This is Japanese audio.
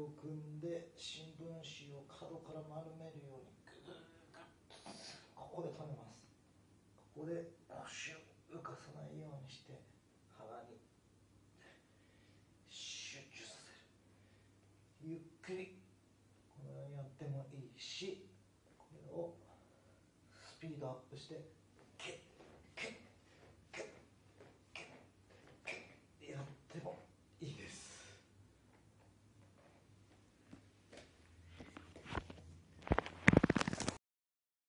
を組んで新聞紙を角から丸めるようにグーッとここで止めます。ここで腰を浮かさないようにして腹に集中させる。ゆっくりこのようにやってもいいし、これをスピードアップして